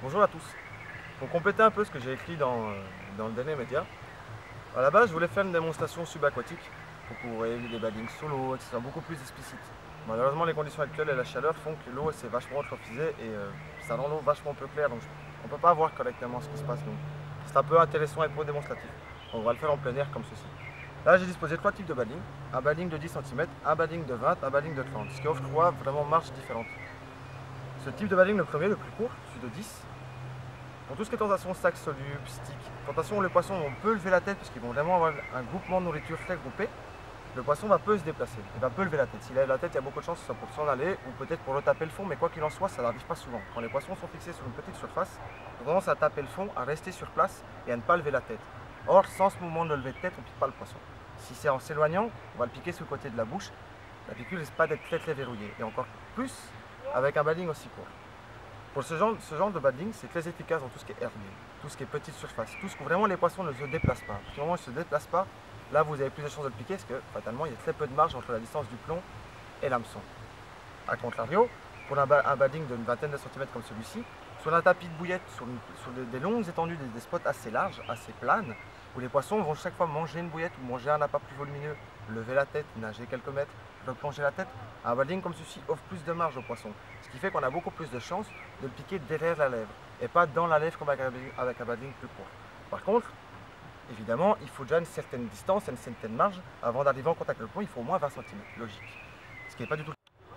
Bonjour à tous. Pour compléter un peu ce que j'ai écrit dans le dernier média, à la base je voulais faire une démonstration subaquatique pour que vous voyez les badings sous l'eau et que ce soit beaucoup plus explicite. Malheureusement les conditions actuelles et la chaleur font que l'eau s'est vachement eutrophisée et ça rend l'eau vachement peu claire, donc on ne peut pas voir correctement ce qui se passe. Donc c'est un peu intéressant et peu démonstratif. On va le faire en plein air comme ceci. Là j'ai disposé trois types de bading, un bading de 10 cm, un bading de 20, un bading de 30, ce qui offre trois vraiment marches différentes. Ce type de bading, le premier, le plus court, celui de 10, pour tout ce qui est tentation sac soluble, stick, tentation où les poissons vont peu lever la tête parce qu'ils vont vraiment avoir un groupement de nourriture très groupé, le poisson va peu se déplacer, il va peu lever la tête. S'il lève la tête, il y a beaucoup de chances que ce soit pour s'en aller ou peut-être pour retaper le fond, mais quoi qu'il en soit, ça n'arrive pas souvent. Quand les poissons sont fixés sur une petite surface, ils ont tendance à taper le fond, à rester sur place et à ne pas lever la tête. Or, sans ce mouvement de lever de tête, on ne pique pas le poisson. Si c'est en s'éloignant, on va le piquer sur le côté de la bouche, la piqûre risque pas d'être très verrouillée, et encore plus avec un bading aussi court. Pour ce genre de bading, c'est très efficace dans tout ce qui est herbier, tout ce qui est petite surface, tout ce que vraiment les poissons ne se déplacent pas. À partir du moment où ils ne se déplacent pas, là vous avez plus de chances de le piquer parce que fatalement il y a très peu de marge entre la distance du plomb et l'hameçon. A contrario, pour un bading d'une vingtaine de centimètres comme celui-ci, sur un tapis de bouillette, sur des longues étendues, des spots assez larges, assez planes, où les poissons vont chaque fois manger une bouillette ou manger un appât plus volumineux, lever la tête, nager quelques mètres, replonger la tête, un bading comme ceci offre plus de marge aux poissons. Ce qui fait qu'on a beaucoup plus de chances de le piquer derrière la lèvre et pas dans la lèvre comme avec un bading plus court. Par contre, évidemment, il faut déjà une certaine distance et une certaine marge avant d'arriver en contact avec le plomb, il faut au moins 20 cm, logique. Ce qui n'est pas du tout.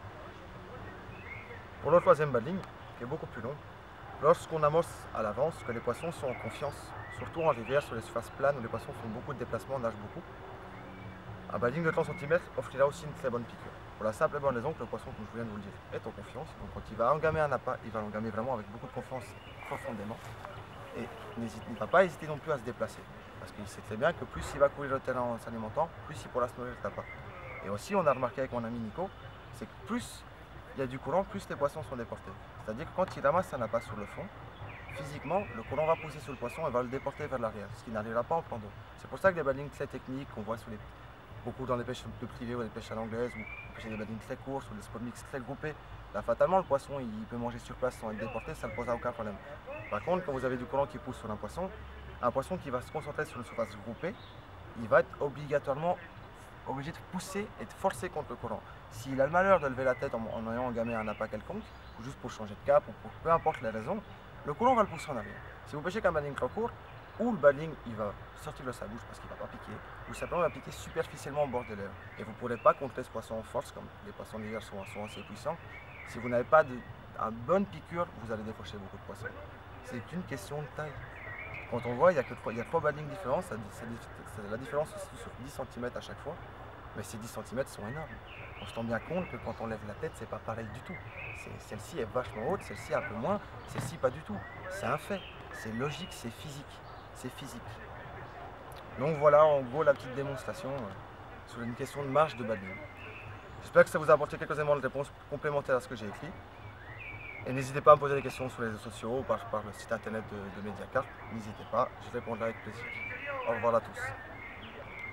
Pour le troisième bading, qui est beaucoup plus long, lorsqu'on amorce à l'avance, que les poissons sont en confiance, surtout en rivière sur les surfaces planes où les poissons font beaucoup de déplacements, nagent beaucoup, un bading de 30 cm offrira aussi une très bonne piqûre. Pour la simple et bonne raison que le poisson, comme je viens de vous le dire, est en confiance. Donc quand il va engamer un appât, il va l'engamer vraiment avec beaucoup de confiance, profondément. Et il ne va pas hésiter non plus à se déplacer. Parce qu'il sait très bien que plus il va courir le terrain en s'alimentant, plus il pourra se nourrir de l'appât. Et aussi, on a remarqué avec mon ami Nico, c'est que plus il y a du courant, plus les poissons sont déportés. C'est-à-dire que quand il ramasse un appât sur le fond, physiquement, le courant va pousser sur le poisson et va le déporter vers l'arrière, ce qui n'arrivera pas en plan d'eau. C'est pour ça que les badings très techniques qu'on voit beaucoup dans les pêches de privées ou les pêches à l'anglaise, ou pêcher des badings très courts, ou des spots mix très groupés, là fatalement le poisson il peut manger sur place sans être déporté, ça ne pose aucun problème. Par contre, quand vous avez du courant qui pousse sur un poisson qui va se concentrer sur une surface groupée, il va être obligatoirement obligé de pousser et de forcer contre le courant. S'il a le malheur de lever la tête en ayant engamé un appât quelconque, ou juste pour changer de cap, ou pour peu importe les raisons, le courant va le pousser en arrière. Si vous pêchez qu'un bading trop court, ou le bading il va sortir de sa bouche parce qu'il ne va pas piquer, ou simplement il va piquer superficiellement au bord de l'air. Et vous ne pourrez pas contrer ce poisson en force, comme les poissons d'hiver sont assez puissants. Si vous n'avez pas une bonne piqûre, vous allez décrocher beaucoup de poissons. C'est une question de taille. Quand on voit, il y a trois badings différents, la différence se situe sur 10 cm à chaque fois, mais ces 10 cm sont énormes. On se rend bien compte que quand on lève la tête, c'est pas pareil du tout. Celle-ci est vachement haute, celle-ci un peu moins, celle-ci pas du tout. C'est un fait, c'est logique, c'est physique. C'est physique. Donc voilà en gros la petite démonstration sur une question de marge de bading. J'espère que ça vous a apporté quelques éléments de réponse complémentaires à ce que j'ai écrit. Et n'hésitez pas à me poser des questions sur les réseaux sociaux ou par le site internet de Mediacart. N'hésitez pas, je répondrai avec plaisir. Au revoir à tous.